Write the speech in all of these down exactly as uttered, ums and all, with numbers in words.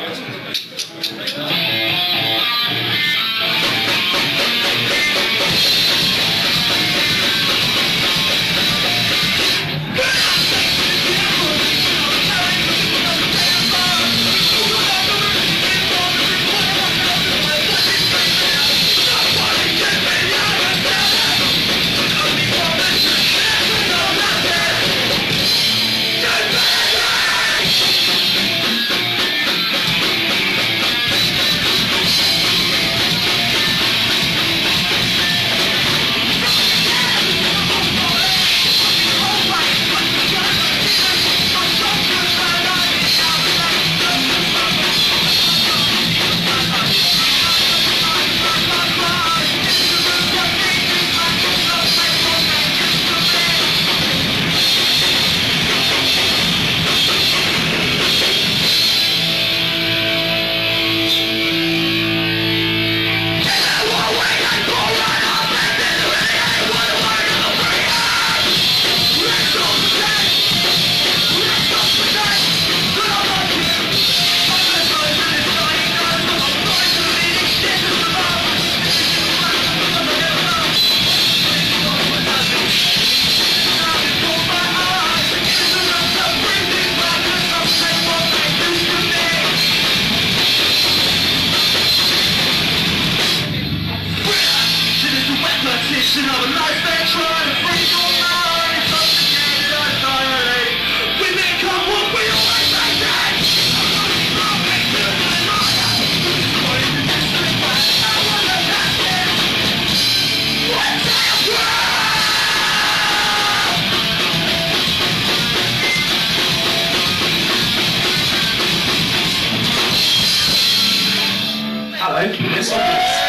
Hello, this one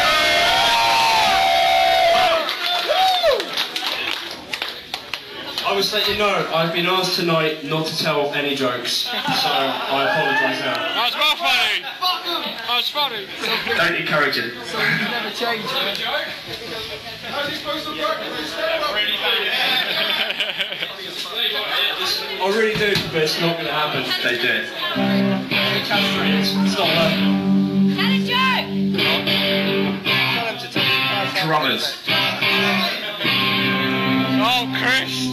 I was letting you know, I've been asked tonight not to tell any jokes, so I apologise now. That was well funny! That was funny! Don't encourage it. So you never change it. How's he supposed to work with this really bad? I really do, but it's not going to happen. They do. It's not like Tell a joke! Tell them to tell drummers. Oh, Chris!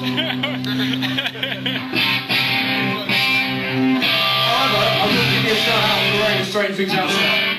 However, I'm going to give you a shout out for the rain and straighten things out.